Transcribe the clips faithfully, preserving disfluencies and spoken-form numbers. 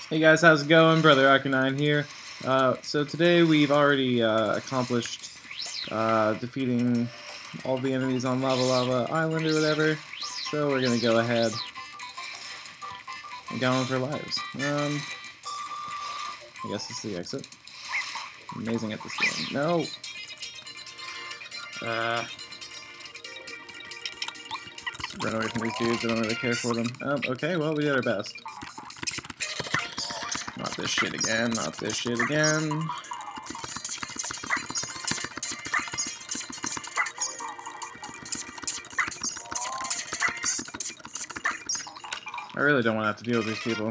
Hey guys, how's it going? Brother Arcanine here. Uh, so today we've already uh, accomplished uh, defeating all the enemies on Lava Lava Island or whatever. So we're gonna go ahead and go on for lives. Um, I guess this is the exit. I'm amazing at this game. No. Uh, just run away from these dudes. I don't really care for them. Um, okay, well we did our best. Not this shit again. Not this shit again. I really don't want to have to deal with these people.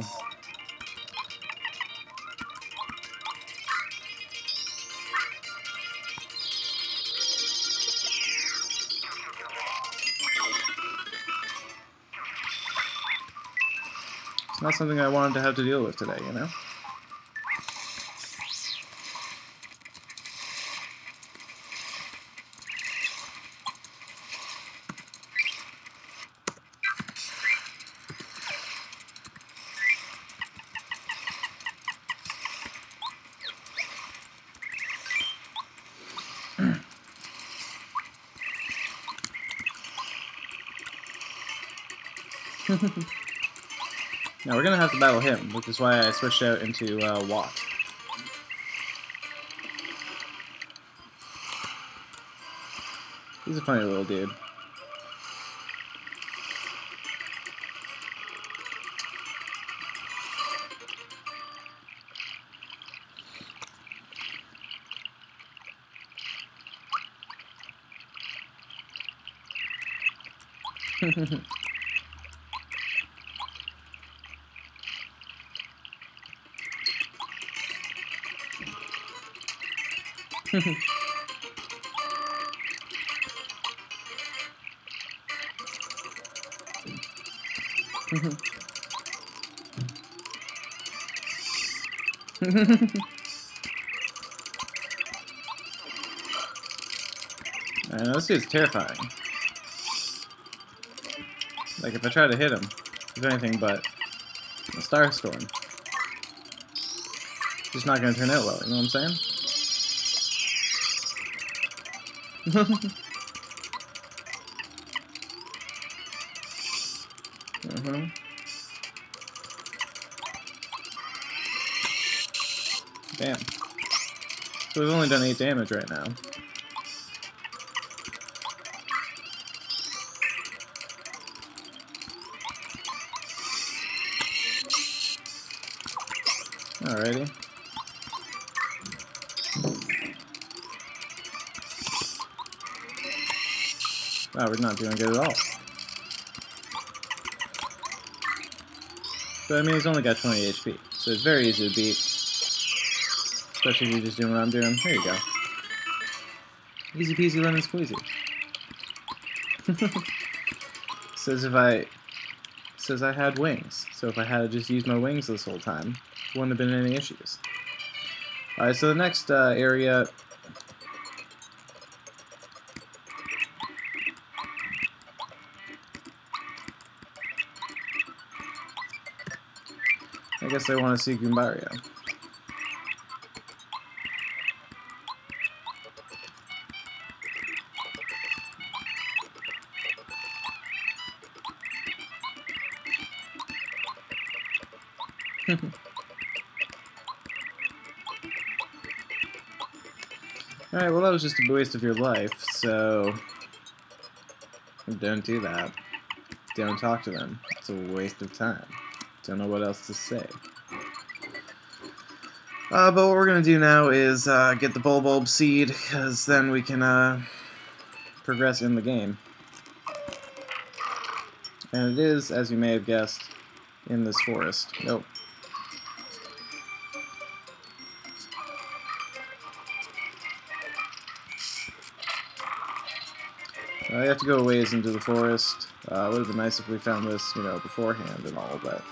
It's not something I wanted to have to deal with today, you know? Now we're gonna have to battle him, which is why I switched out into uh, Watt. He's a funny little dude. I know, this dude's terrifying. Like, if I try to hit him, it's anything but a Starstorm. It's just not gonna turn out well, you know what I'm saying? Mm-hmm. Damn. So we've only done eight damage right now. Alrighty. Wow, we're not doing good at all. But I mean, he's only got twenty H P, so it's very easy to beat. Especially if you're just doing what I'm doing. There you go. Easy peasy lemon squeezy. Says if I... Says I had wings. So if I had just used my wings this whole time, wouldn't have been any issues. Alright, so the next uh, area... I guess I want to see Goombario. Alright, well that was just a waste of your life, so... Don't do that. Don't talk to them. It's a waste of time. Don't know what else to say. Uh, but what we're gonna do now is uh, get the Bulbulb Seed, because then we can uh, progress in the game. And it is, as you may have guessed, in this forest. Nope. Uh, you have to go a ways into the forest. Uh, it would have been nice if we found this, you know, beforehand and all, but...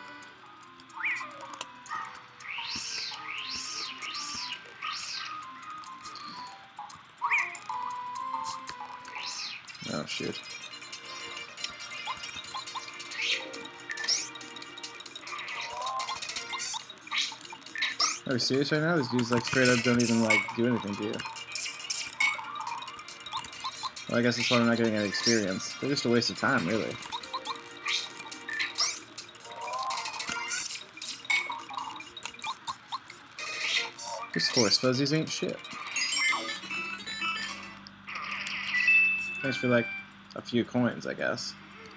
Oh, shit. Are you serious right now? These dudes like straight up don't even like do anything to you. Well, I guess that's why I'm not getting any experience. They're just a waste of time, really. These Force Fuzzies ain't shit. Thanks for like a few coins, I guess.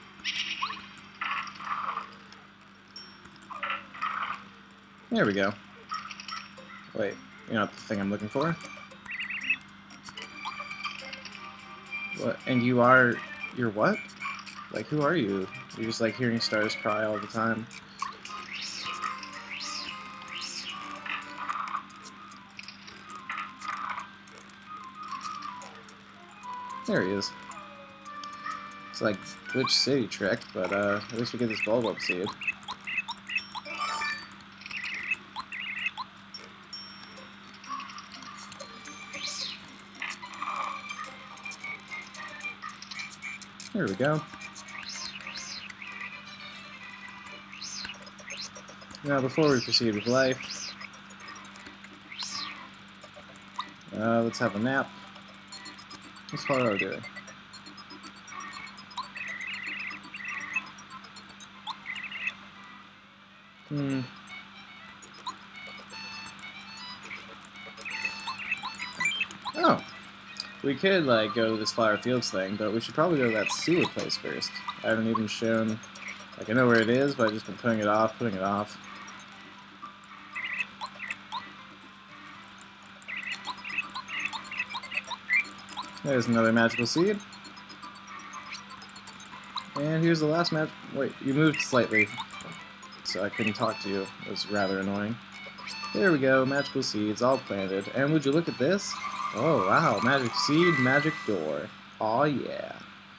There we go. Wait, you're not the thing I'm looking for? What? And you are... You're what? Like, who are you? You're just like hearing stars cry all the time. There he is. It's like Glitch City trick, but uh, at least we get this Bulb seed. There we go. Now, before we proceed with life, uh, let's have a nap. What's Faro doing? Hmm. Oh. We could, like, go to this Flower Fields thing, but we should probably go to that sewer place first. I haven't even shown... Like, I know where it is, but I've just been putting it off, putting it off. There's another magical seed. And here's the last mag... Wait, you moved slightly, so I couldn't talk to you. It was rather annoying. There we go, magical seeds, all planted. And would you look at this? Oh, wow, magic seed, magic door. Aw, yeah.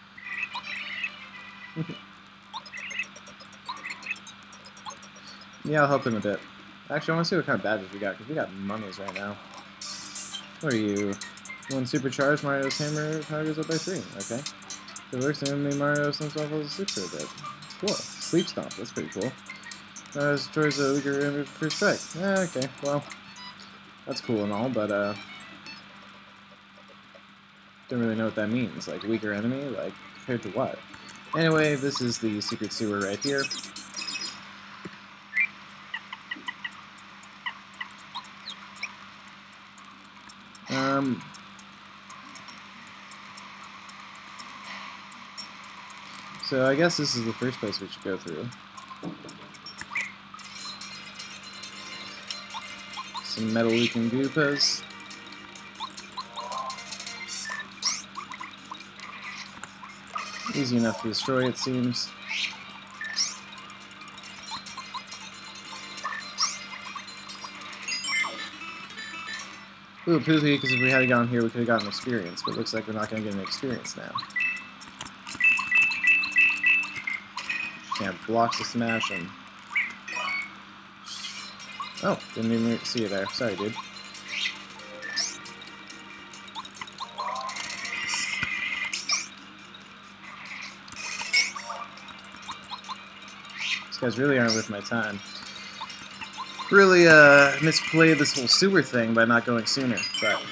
Yeah, I'll help in a bit. Actually, I want to see what kind of badges we got, because we got monies right now. What are you? One supercharged, Mario's hammer power goes up by three. Okay. If it works, then maybe Mario stumps off level six for a bit. Cool. Sleep stomp, that's pretty cool. Uh, destroys a weaker enemy for first strike. Yeah, okay, well, that's cool and all, but, uh, don't really know what that means. Like, weaker enemy? Like, compared to what? Anyway, this is the secret sewer right here. Um... So I guess this is the first place we should go through. Some metal-looking Goopas. Easy enough to destroy, it seems. Ooh, poopy, because if we had gone here, we could have gotten experience, but it looks like we're not going to get an experience now. Can't block the smash and... Oh, didn't even see you there. Sorry, dude. These guys really aren't worth my time. Really, uh, misplayed this whole sewer thing by not going sooner, but...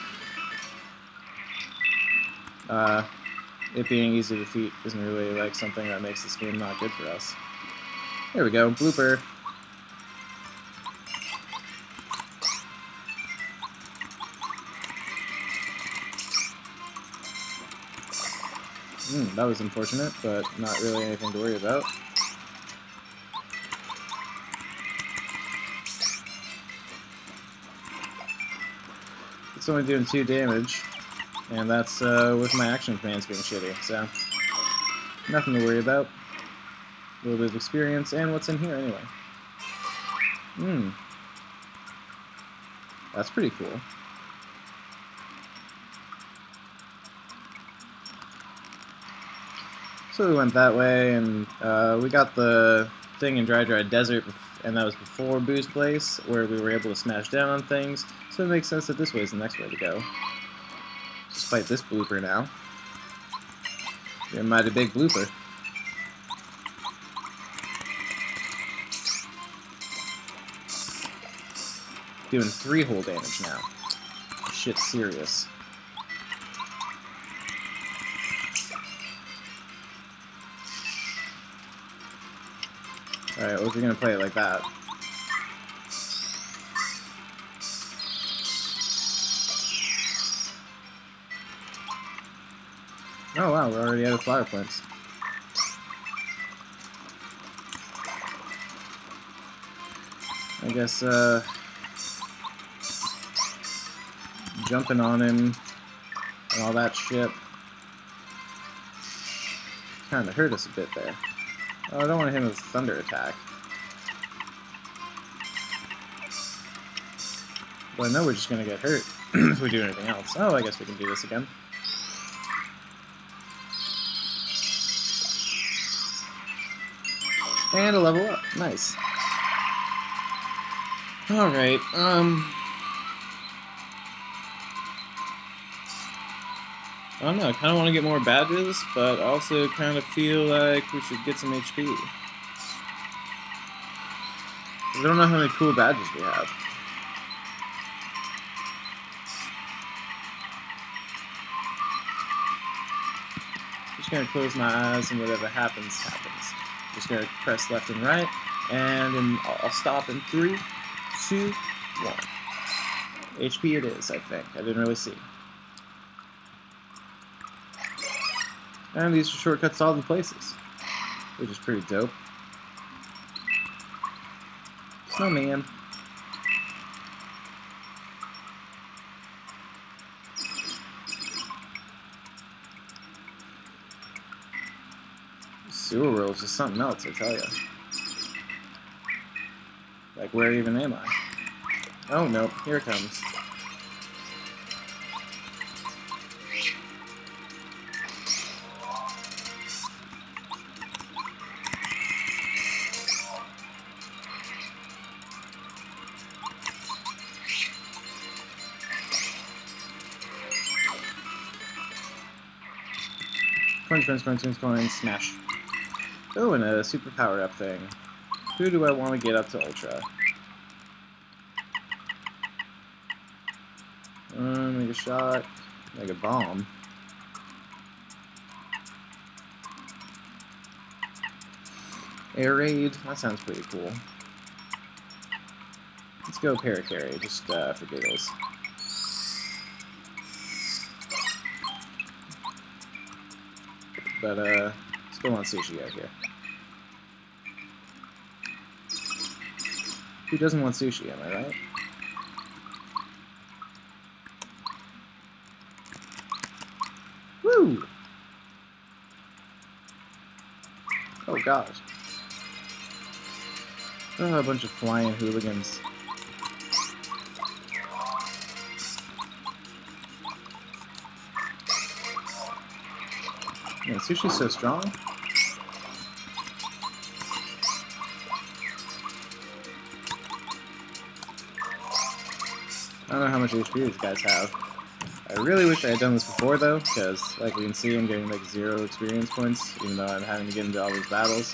Uh... It being easy to defeat isn't really like something that makes this game not good for us. There we go, blooper. Hmm, that was unfortunate, but not really anything to worry about. It's only doing two damage. And that's uh, with my action commands being shitty, so nothing to worry about. A little bit of experience, and what's in here anyway? Hmm. That's pretty cool. So we went that way, and uh, we got the thing in Dry Dry Desert, and that was before Boo's place, where we were able to smash down on things, so it makes sense that this way is the next way to go. Just fight this blooper now. You're a mighty big blooper. Doing three whole damage now. Shit's serious. Alright, well, if you're gonna play it like that. Oh wow, we're already out of flower plants. I guess, uh... jumping on him and all that shit kinda hurt us a bit there. Oh, I don't want to hit him with a thunder attack. Well, I know we're just gonna get hurt if we do anything else. Oh, I guess we can do this again. And a level up. Nice. Alright, um... I don't know, I kind of want to get more badges, but also kind of feel like we should get some H P. I don't know how many cool badges we have. Just gonna close my eyes and whatever happens, happens. Just gonna press left and right, and then I'll stop in three, two, one. H P it is, I think. I didn't really see. And these are shortcuts to all the places, which is pretty dope. Snowman. Sewer world's just something else, I tell you. Like, where even am I? Oh no, here it comes. Coins, coins, coins, coins, coins, smash. Oh, and a super power-up thing. Who do I want to get up to Ultra? Um, make a shot, make a bomb. Air raid, that sounds pretty cool. Let's go Paracarry, just uh, for giggles. But, uh, let's go on Sushi out here. Who doesn't want sushi, am I right? Woo! Oh, God. Oh, a bunch of flying hooligans. Man, sushi's so strong. I don't know how much H P these guys have. I really wish I had done this before, though, because, like we can see, I'm getting, like, zero experience points, even though I'm having to get into all these battles.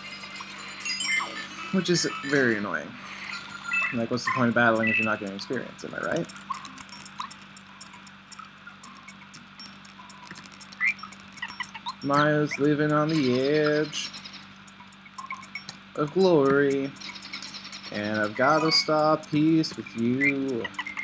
Which is very annoying. Like, what's the point of battling if you're not getting experience, am I right? Maya's living on the edge of glory, and I've got to stop peace with you.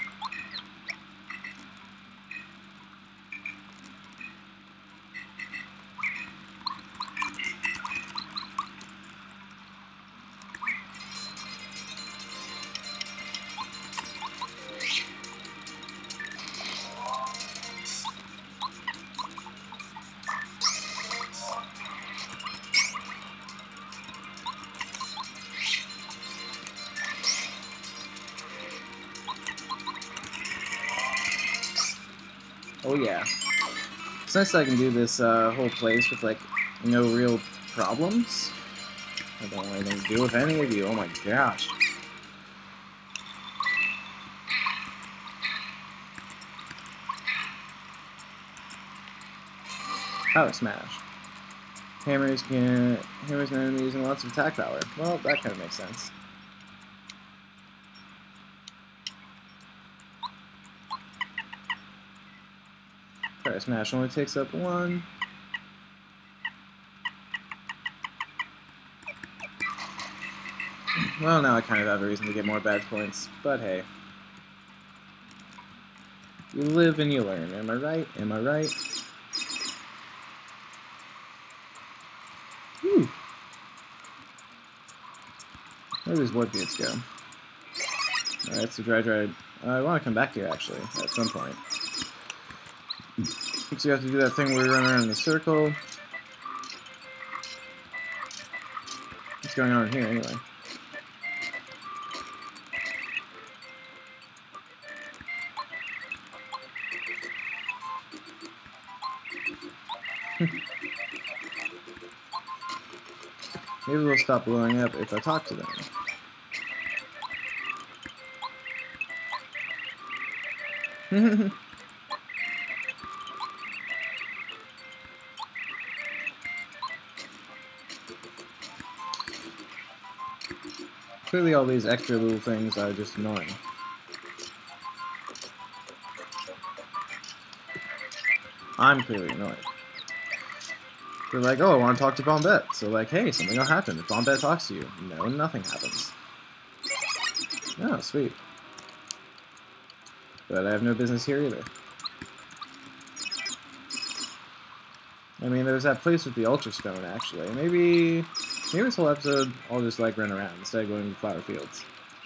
Oh yeah. It's nice that I can do this uh, whole place with, like, no real problems. I don't want anything to do with any of you. Oh my gosh. Power Smash. Hammers can... Hammers and enemies using lots of attack power. Well, that kind of makes sense. Fire Smash only takes up one. Well, now I kind of have a reason to get more bad points, but hey. You live and you learn, am I right? Am I right? Whew. Where do these warp beads go? Alright, so Dry Dry... Uh, I want to come back here, actually, at some point. So you have to do that thing where you run around in a circle. What's going on here, anyway? Maybe they'll stop blowing up if I talk to them. Clearly all these extra little things are just annoying. I'm clearly annoying. They're like, oh, I want to talk to Bombette. So like, hey, something will happen if Bombette talks to you. No, nothing happens. Oh, sweet. But I have no business here either. I mean, there's that place with the Ultra Stone, actually. Maybe, maybe this whole episode I'll just like run around instead of going to the flower fields.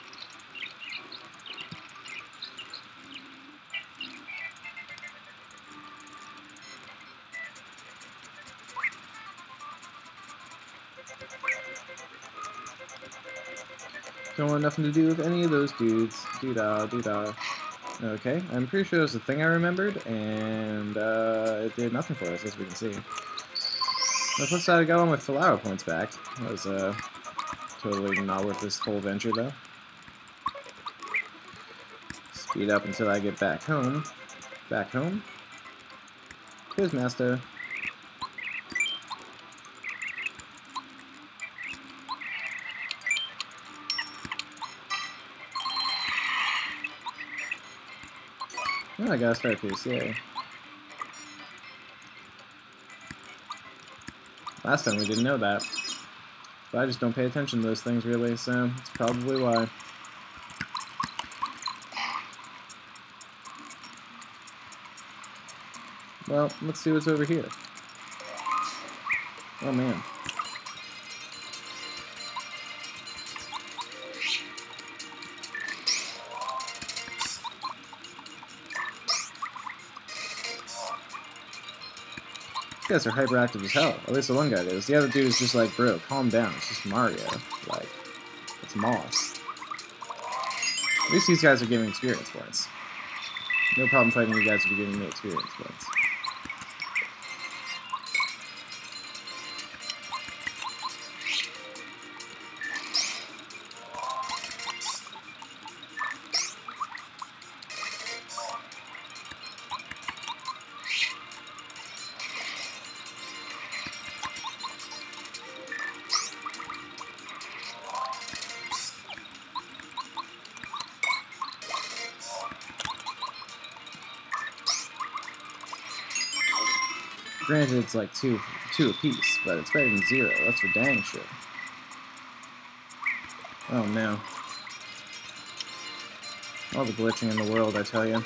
Don't want nothing to do with any of those dudes. Doo-dah, doo-dah. Okay, I'm pretty sure it was the thing I remembered, and uh, it did nothing for us, as we can see. On the flip side, I got all my flower points back. That was uh, totally not worth this whole venture, though. Speed up until I get back home. Back home? Here's Master. Oh, I got a star piece, yay. Last time we didn't know that. But I just don't pay attention to those things really, so that's probably why. Well, let's see what's over here. Oh man. These guys are hyperactive as hell. At least the one guy is. The other dude is just like, bro, calm down. It's just Mario. Like, it's Moss. At least these guys are giving experience points. No problem fighting you guys if you're giving me experience points. Granted, it's like two, two apiece, but it's better than zero. That's for dang sure. Oh no. All the glitching in the world, I tell you.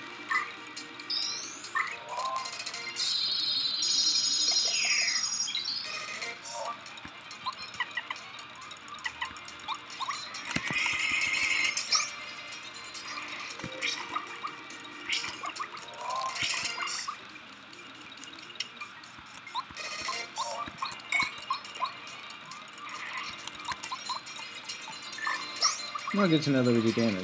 Well, good to know that we do damage.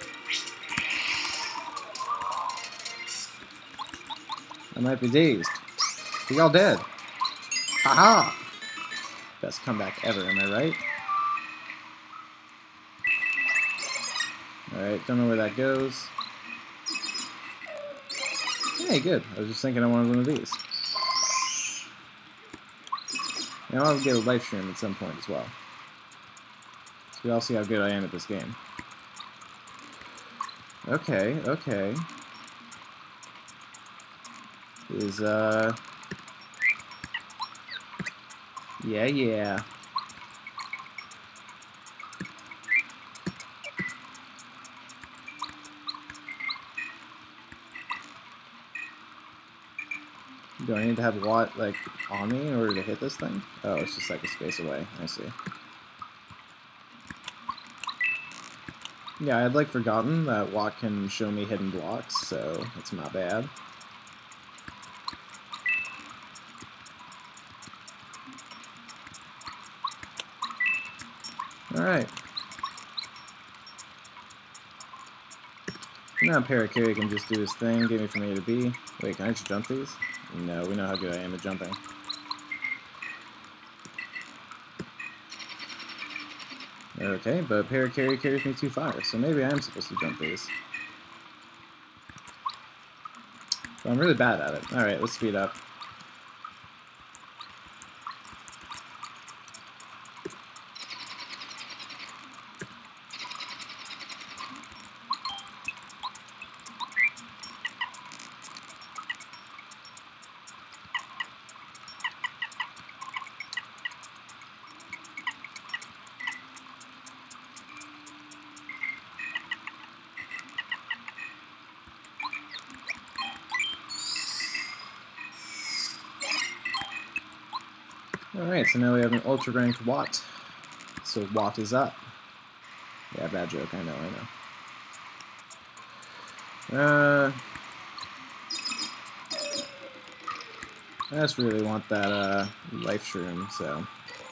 I might be dazed. But y'all dead. Haha! Best comeback ever, am I right? Alright, don't know where that goes. Hey, good. I was just thinking I wanted one of these. Now I'll get a life stream at some point as well. So we all see how good I am at this game. Okay, okay. is, uh... yeah, yeah. Do I need to have Watt, like, on me in order to hit this thing? Oh, it's just like a space away. I see. Yeah, I'd like forgotten that Watt can show me hidden blocks, so it's not bad. Alright. Now Parakarry can just do his thing, get me from A to B. Wait, can I just jump these? No, we know how good I am at jumping. Okay, but Parakarry carries me too far, so maybe I am supposed to jump these. But I'm really bad at it. Alright, let's speed up. Alright, so now we have an ultra ranked Watt. So Watt is up. Yeah, bad joke, I know, I know. Uh, I just really want that uh, life shroom, so.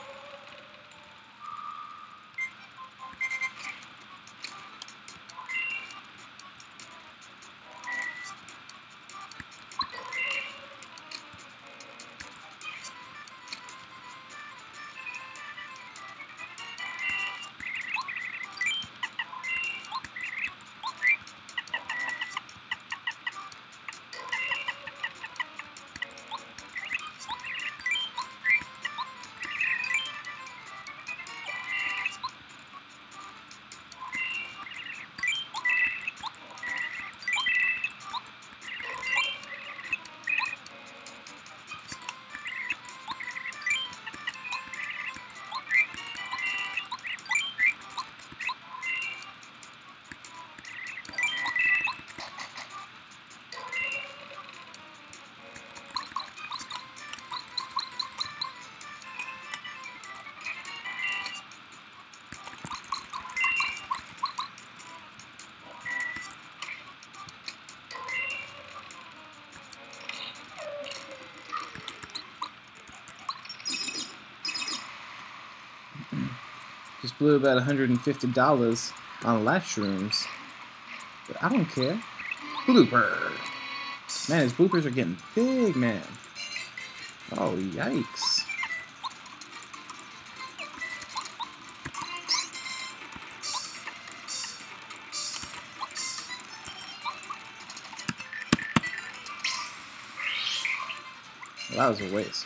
Just blew about one hundred fifty dollars on life shrooms. But I don't care. Blooper! Man, his bloopers are getting big, man. Oh, yikes. Well, that was a waste.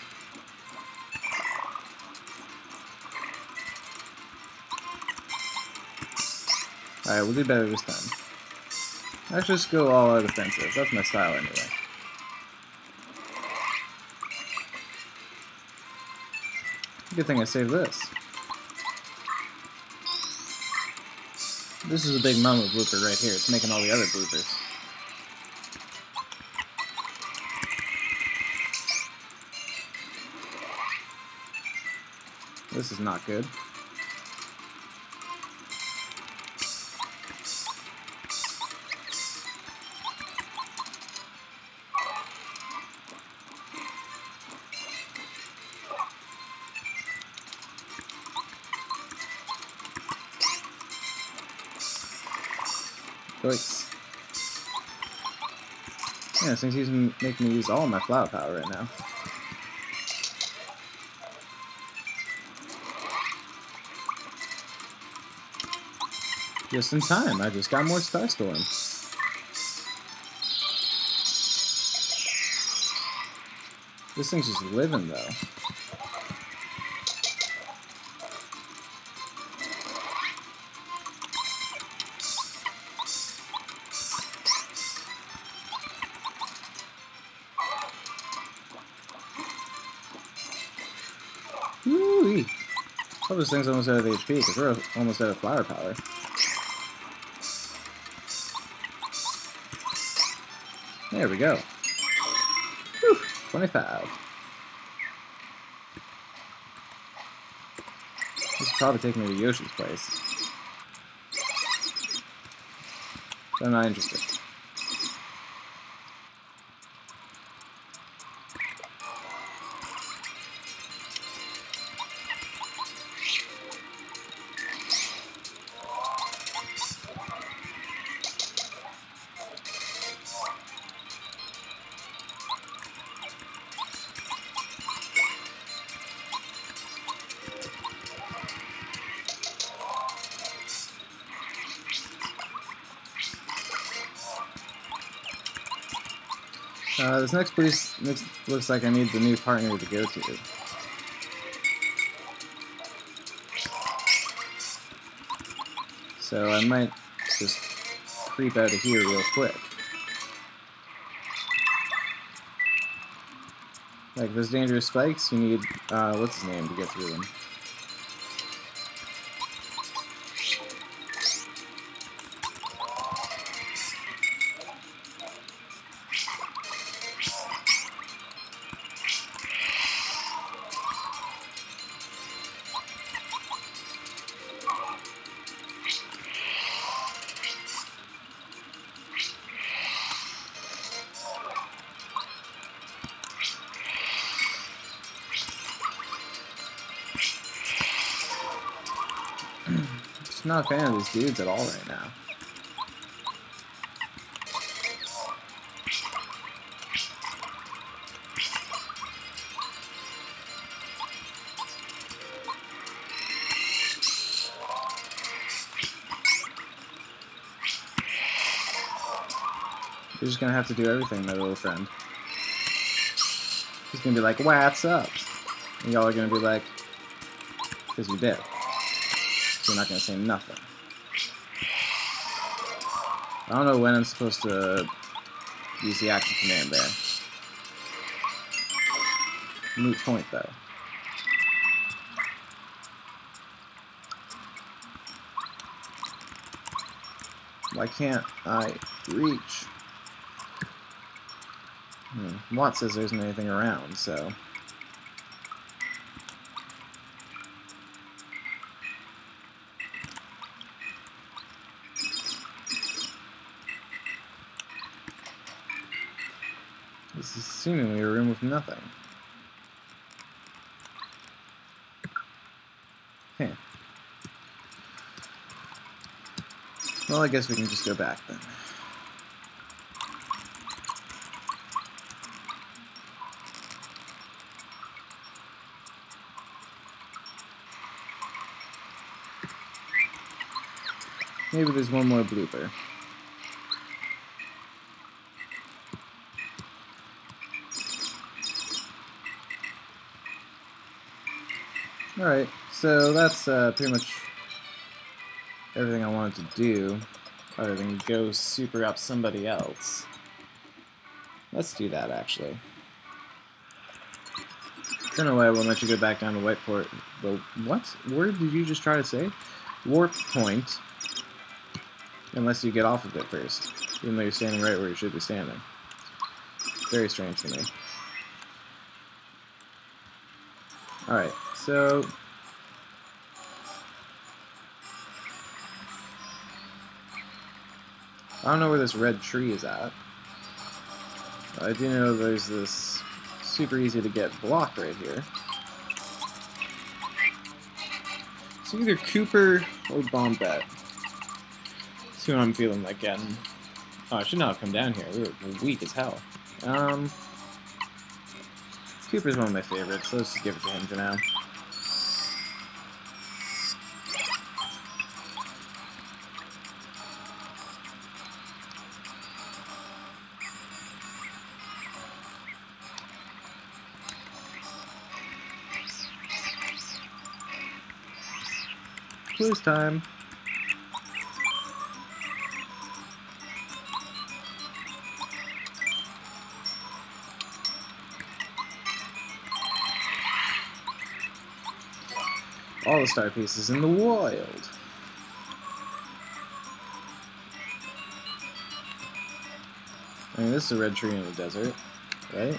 Alright, we'll do better this time. Let's just go all out offensive. That's my style anyway. Good thing I saved this. This is a big mama blooper right here. It's making all the other bloopers. This is not good. Choice. Yeah, since he's making me use all my flower power right now. Just in time, I just got more Starstorm. This thing's just living though. Oh, this thing's almost out of H P because we're almost out of flower power. There we go. Whew, twenty-five. This is probably taking me to Yoshi's place. But I'm not interested. Uh, this next place looks, looks like I need the new partner to go to. So I might just creep out of here real quick. Like those dangerous spikes, you need, uh, what's his name to get through them. Just not a fan of these dudes at all right now. You're just gonna have to do everything, my little friend. He's gonna be like, "What's up?" And y'all are gonna be like, "Because you did." So you're not gonna say nothing. I don't know when I'm supposed to use the action command there. Moot point, though. Why can't I reach? Hmm. Watt says there isn't anything around, so... This is seemingly a room with nothing. Okay. Well, I guess we can just go back then. Maybe there's one more blooper. Alright, so that's uh, pretty much everything I wanted to do, other than go super up somebody else. Let's do that, actually. Don't know why I won't let you go back down to Whiteport. Well, what word did you just try to say? Warp point. Unless you get off of it first, even though you're standing right where you should be standing. Very strange for me. Alright, so... I don't know where this red tree is at. I do know there's this super easy to get block right here. It's either Cooper or Bombette. That's who I'm feeling like getting. Oh, I should not have come down here. We were weak as hell. Um, Cooper's one of my favorites, so let's just give it to him for now. Clues time. All the star pieces in the wild. I mean, this is a red tree in the desert, right?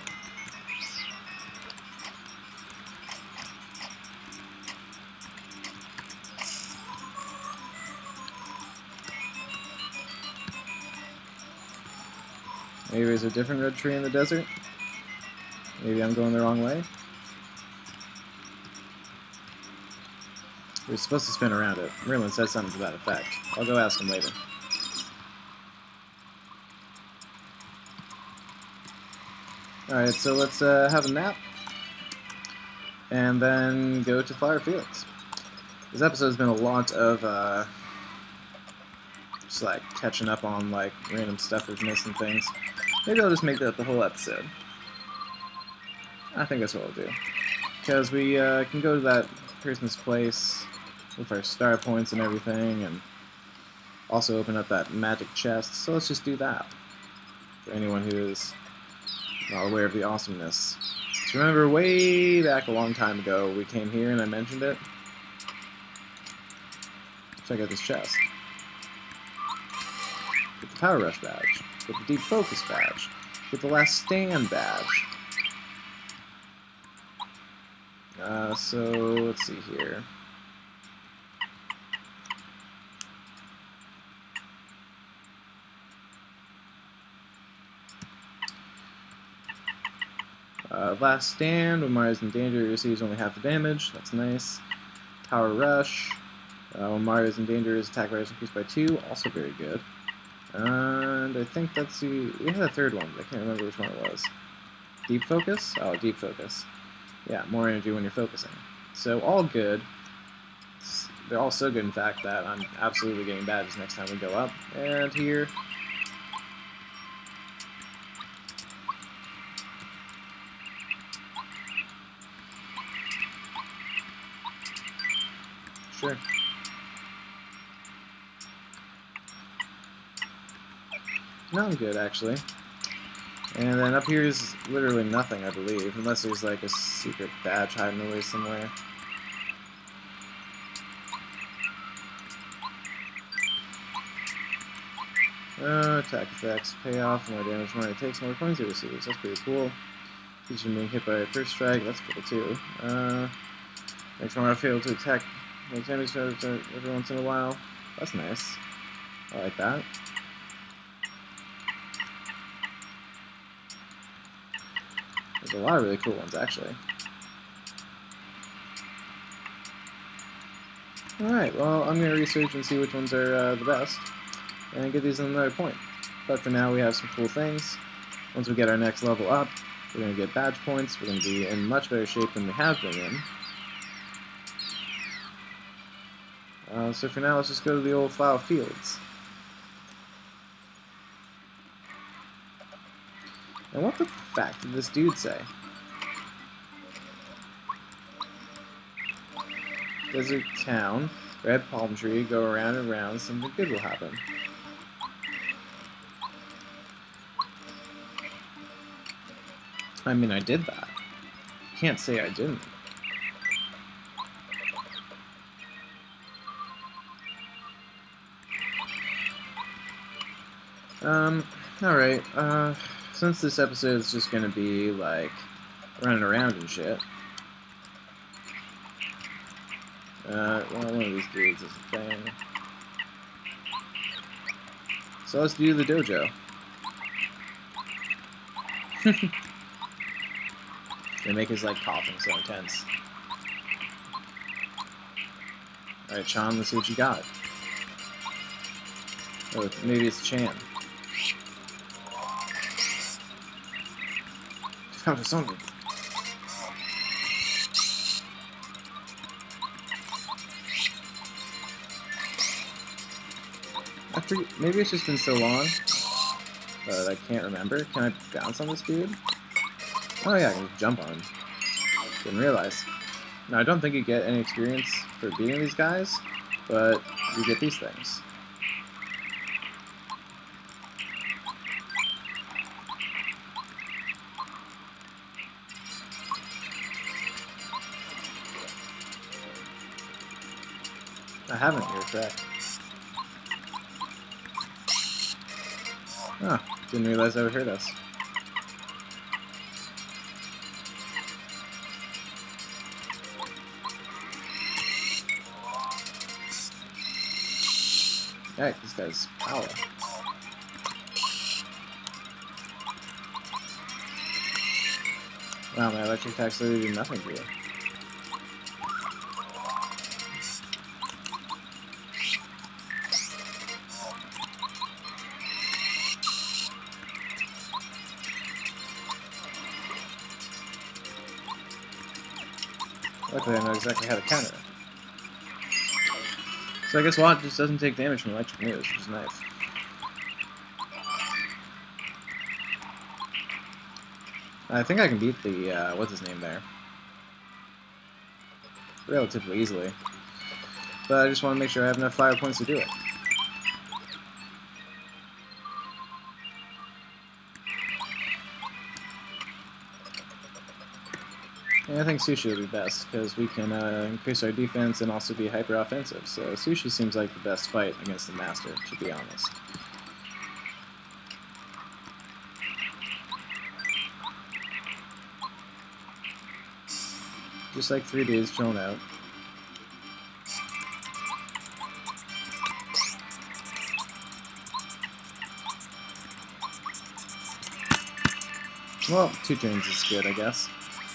Maybe there's a different red tree in the desert? Maybe I'm going the wrong way? We're supposed to spin around it. Merlin said something to that effect. I'll go ask him later. Alright, so let's uh, have a nap. And then go to Flower Fields. This episode's been a lot of, uh... just like catching up on like random stuff we've missed and things. Maybe I'll just make that the whole episode. I think that's what I'll do. Because we uh, can go to that person's place with our star points and everything, and also open up that magic chest. So let's just do that. For anyone who is not aware of the awesomeness. So remember way back a long time ago we came here and I mentioned it? Check out this chest. Get the Power Rush badge. Get the Deep Focus badge. Get the Last Stand badge. Uh, so, let's see here. Uh, Last Stand, when Mario's in danger, he receives only half the damage. That's nice. Power Rush. Uh, when Mario's in danger, his attack rate is increased by two. Also very good. And I think that's the... we had a third one, but I can't remember which one it was. Deep Focus? Oh, Deep Focus. Yeah, more energy when you're focusing. So, all good. They're all so good, in fact, that I'm absolutely getting badges next time we go up. And here... sure. No, I'm good, actually. And then up here is literally nothing, I believe, unless there's like a secret badge hiding away somewhere. Uh, attack effects, payoff, more damage, more it takes, more coins it receives. That's pretty cool. Keeps you being hit by a first strike, that's cool too. Uh, makes Mario fail to attack, makes enemies every once in a while. That's nice. I like that. There's a lot of really cool ones, actually. Alright, well, I'm going to research and see which ones are uh, the best, and get these on another point. But for now, we have some cool things. Once we get our next level up, we're going to get badge points. We're going to be in much better shape than we have been in. Uh, so for now, let's just go to the old Flower Fields. And what the fuck did this dude say? Desert town, red palm tree, go around and around, something good will happen. I mean, I did that. Can't say I didn't. Um, alright, uh... since this episode is just gonna be, like, running around and shit. Uh, well, one of these dudes is a thing. So let's do the dojo. They make his, like, coughing so intense. Alright, Chan, let's see what you got. Oh, maybe it's Chan. Found a zombie. I forget, maybe it's just been so long that I can't remember. Can I bounce on this dude? Oh yeah, I can jump on him. Didn't realize. Now I don't think you get any experience for beating these guys, but you get these things. I haven't, you're correct. Huh, didn't realize that would hurt us. Alright, this guy's power. Wow, my electric attacks literally do nothing to you. Luckily, I know exactly how to counter it. So I guess Watt just doesn't take damage from electric moves, which is nice. I think I can beat the, uh, what's his name there? Relatively easily. But I just want to make sure I have enough fire points to do it. And I think Sushi will be best, because we can uh, increase our defense and also be hyper-offensive. So Sushi seems like the best fight against the Master, to be honest. Just like three dudes chilling out. Well, two turns is good, I guess.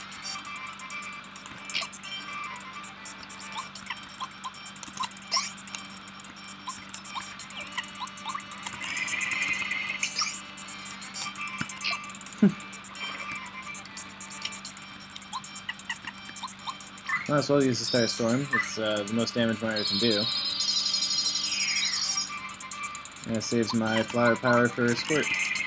Might as well use the Star Storm. It's uh, the most damage Mario can do. And it saves my flower power for Squirt.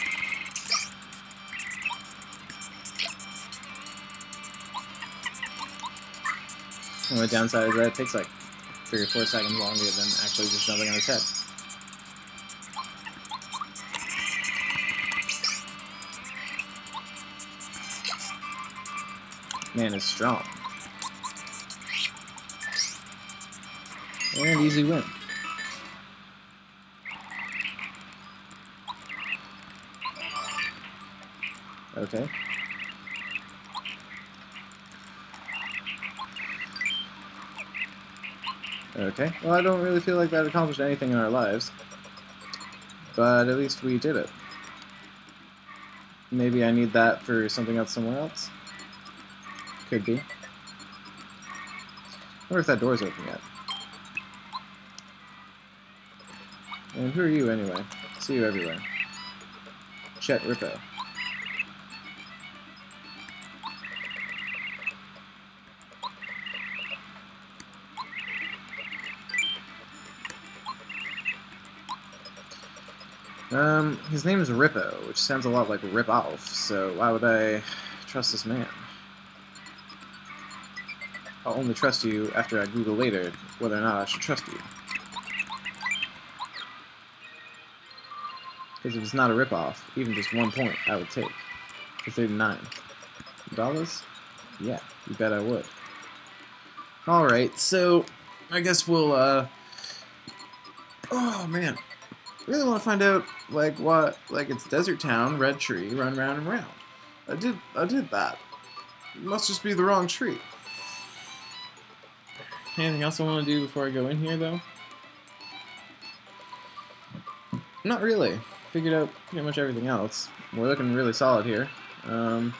The only downside is that it takes like three or four seconds longer than actually just jumping on his head. Man is strong. And easy win. Okay. Okay. Well, I don't really feel like that accomplished anything in our lives. But at least we did it. Maybe I need that for something else somewhere else? Could be. I wonder if that door's open yet. And who are you, anyway? See you everywhere. Chet Rippo. Um, his name is Rippo, which sounds a lot like Rip-Off, so why would I trust this man? I'll only trust you after I Google later whether or not I should trust you. Because if it's not a rip-off, even just one point I would take for thirty-nine dollars? Yeah, you bet I would. Alright, so I guess we'll, uh... oh, man. I really want to find out, like, what... like, it's Desert Town, red tree, run round and round. I did, I did that. It must just be the wrong tree. Anything else I want to do before I go in here, though? Not really. Figured out pretty much everything else. We're looking really solid here. Um,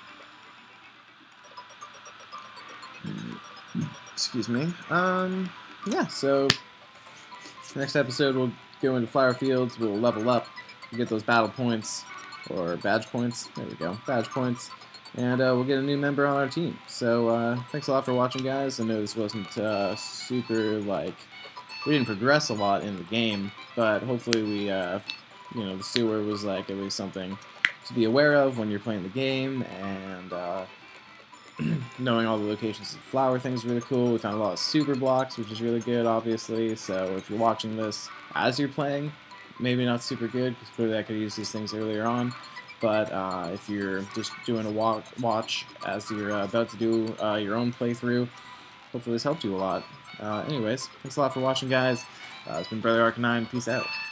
excuse me. Um, yeah, so next episode we'll go into Flower Fields, we'll level up, we'll get those battle points, or badge points, there we go, badge points, and uh, we'll get a new member on our team. So uh, thanks a lot for watching, guys. I know this wasn't uh, super, like, we didn't progress a lot in the game, but hopefully we, uh, you know, the sewer was like at least something to be aware of when you're playing the game, and uh, knowing all the locations of the flower thing is really cool. We found a lot of super blocks, which is really good, obviously, so if you're watching this as you're playing, maybe not super good, because clearly I could use these things earlier on, but uh, if you're just doing a walk, watch as you're uh, about to do uh, your own playthrough, hopefully this helped you a lot. Uh, anyways, thanks a lot for watching, guys. Uh, it's been Brother Arcanine. Peace out.